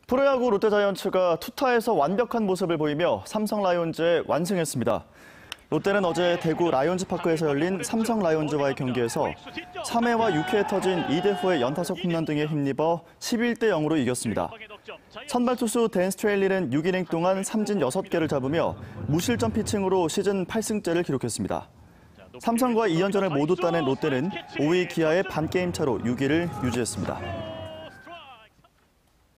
프로야구 롯데자이언츠가 투타에서 완벽한 모습을 보이며 삼성 라이온즈에 완승했습니다. 롯데는 어제 대구 라이온즈파크에서 열린 삼성 라이온즈와의 경기에서 3회와 6회에 터진 이대호의 연타석 홈런 등에 힘입어 11대 0으로 이겼습니다. 선발 투수 댄 스트레일리는 6이닝 동안 삼진 6개를 잡으며 무실점 피칭으로 시즌 8승째를 기록했습니다. 삼성과 2연전을 모두 따낸 롯데는 5위 기아의 반게임 차로 6위를 유지했습니다.